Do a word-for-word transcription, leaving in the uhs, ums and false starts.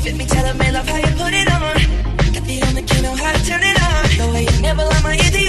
Fit me, tell 'em, man, love how you put it on. Got the only key, know how to turn it on. The way you never lie my ear.